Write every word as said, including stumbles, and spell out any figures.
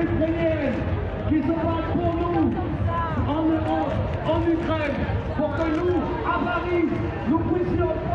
ukrainiennes qui se battent pour nous en Europe, en Ukraine, pour que nous, à Paris, nous puissions